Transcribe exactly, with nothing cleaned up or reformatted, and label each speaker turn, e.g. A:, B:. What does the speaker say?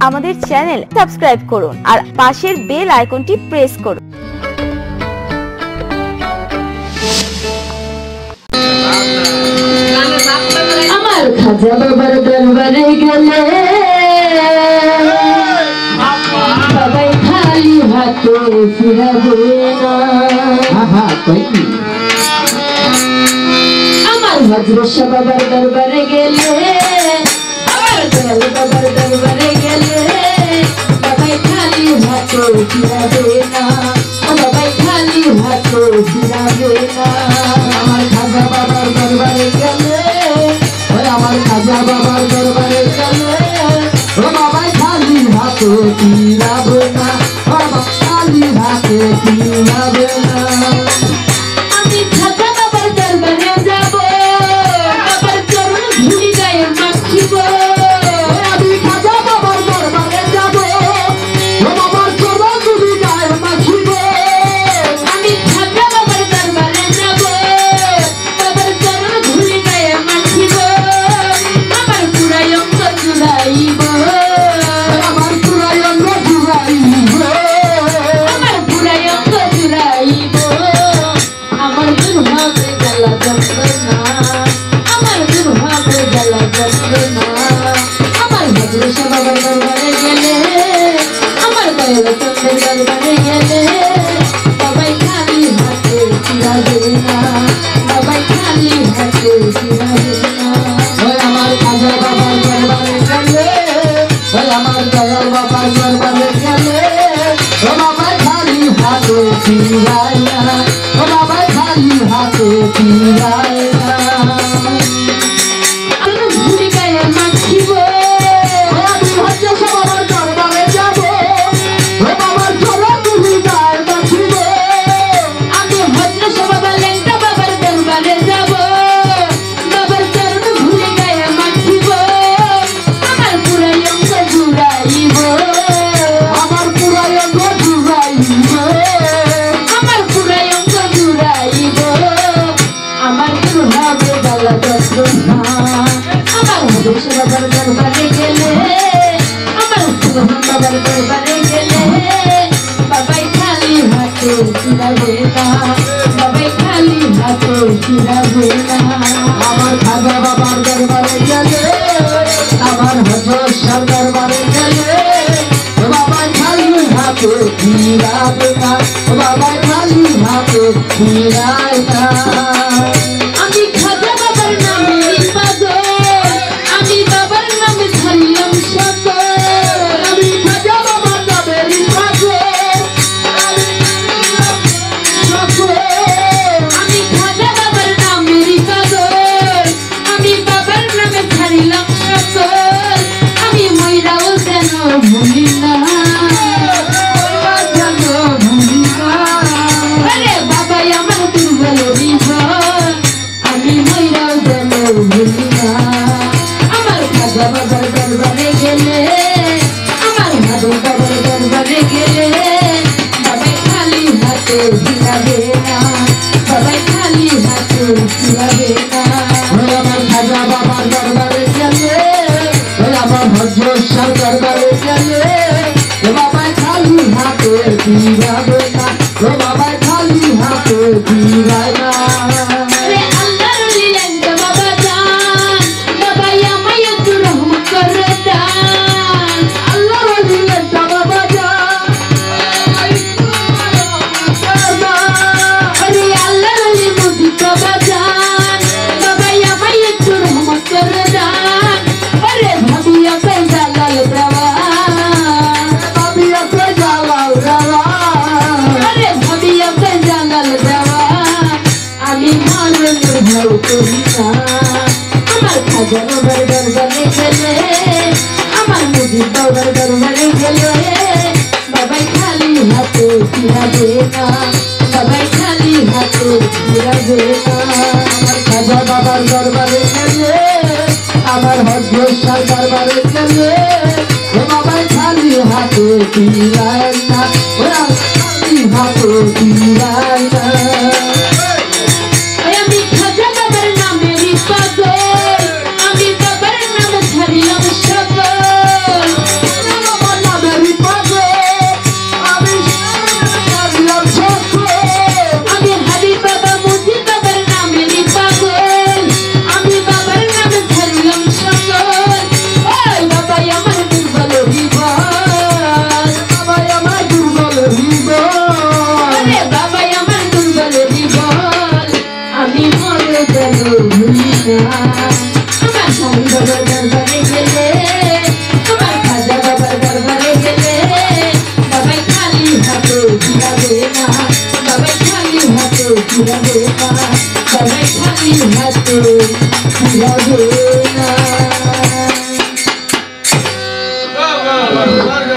A: আমাদের channel subscribe করুন আর পাশের বেল আইকনটি প্রেস করুন।
B: আমার খাজা বাবার দরবারে গেলে সবাই খালি হাতে ফিরাবে না। আমার হযরত শাহ বাবার দরবারে গেলে, আমার দয়াল বাবার দরবারে গেলে সবাই খালি হাতে ফিরাবে না, সবাই খালি হাতে ফিরাবে না। আমার খাজা বাবার দরবারে গেলে, আমার খাজা বাবার দরবারে গেলে ও বাবা খালি হাতে ফিরাবে না, বাবা খালি হাতে ফিরাবে না। আমি খাজা বাবার দরবারে যাব, বাবার চরণ ধুলি গায়ে মাখিব। আমি খাজা বাবার দরবারে যাব, বাবার চরণ ধুলি গায়ে মাখিব। আমি খাজা বাবার দরবারে যাব, বাবার চরণ ধুলি গায়ে মাখিব। আমার পুরাই অঙ্গ জুড়াইব, আমার পুরাই অঙ্গ জুড়াইব, আমার পুরাই অঙ্গ জুড়াইব। আমার দূর হবে জ্বালা যন্ত্রণা, আমার দূর হবে জ্বালা যন্ত্রণা। আমার হযরত শাহ বাবার দরবারে গেলে, আমার দয়াল চন্দ্রের দরবারে গেলে সবাই খালি হাতে ফিরাবে না, সবাই খালি হাতে ফিরাবে না। ওই আমার খাজা বাবার দরবারে গেলে, ওই আমার দয়াল বাবার দরবারে গেলে ও বাবা খালি হাতে ফিরায় না, ও বাবা খালি হাতে ফিরায় না। আমি ভুলি গায়ে মাখিব, আমি হযরত শাহ বাবার দরবারে যাব, ও বাবার চরণ ধুলি গায়ে মাখিব। আমি হযরত শাহ বাবা লেঙ্গা বাবার দরবারে যাব, বাবার চরণ ধুলি গায়ে মাখিব। আমার পুরাই অঙ্গ জুড়াইব, আমার পুরাই অঙ্গ জুড়াইব, আমার পুরাই অঙ্গ জুড়াইব। আমার দূর হবে জ্বালা যন্ত্রণা। আমার হযরত শাহ বাবার দরবারে গেলে, আমার সুবহান বাবার দরবারে গেলে বাবাই খালি হাতে ফিরাবে না, বাবাই খালি হাতে ফিরাবে না। আমার খাজা বাবার দরবারে গেলে, আমার হযরত শাহ দরবারে গেলে বাবাই খালি হাতে ফিরাবে না, বাবাই খালি হাতে ফিরায় না। আমি খাজা বাবার নামে পাগল, আমি বাবার নামে ছাড়লাম সকল। আমি খাজা বাবার নামে পাগল, আমি খাজা বাবার নামে পাগল, আমি বাবার নামে ছাড়লাম সকল। আমি মইরাও যেন ভুলি না, যেন ভুলি না। আরে বাবাই আমার দুর্বল জীবন, আমি মইরাও যেন ভুলি না। আমার খাজা বাবার দরবারে গেলে, আমার মাদক বাবার দরবারে গেলে বাবাই খালি হাতে ফিরাবে না, বাবাই খালি হাতে ফিরাবে না। আমার খাজা বাবার দরবারে গেলে, আমার হযরত শাহ দরবারে গেলে বাবাই খালি হাতে ফিরাবে না, বাবাই খালি হাতে ফিরায় না। আল্লাহর লীলা বাবা জান, বাবাই আমায় একটু রহমত করে দান। আল্লাহর লীলা বাবা জান, আরে আল্লাহর লীলা মুজিব বাবা জান, বাবাই আমায় একটু রহমত করে দান। আরে ভাবিয়া কে জালাল দেওয়া, ভাবিয়া কে জালাল দেওয়া, আরে ভাবিয়া কে জালাল দেওয়া। আমি মরণের ভয় করি না। আমার খাজা বাবার দরবারে গেলে, আমার মুজিব বাবার দরবারে গেলে বাবাই খালি হাতে ফিরাবে না, বাবাই খালি হাতে ফিরাবে না। আমার খাজা বাবার দরবারে গেলে, আমার হযরত শাহ দরবারে গেলে বাবাই খালি হাতে ফিরায় না, ওরা খালি হাতে ফিরায় না। আমি খাজা বাবার নামে পাগল, আমি বাবার নাম ছাড়লাম সকল। আমার সাই বাবার দরবারে গেলে আমার খাজা বাবার দরবারে গেলে বাবাই খালি হাতে ফিরাবে না বাবাই খালি হাতে ফিরাবে না বাবাই খালি হাতে ফিরাবে না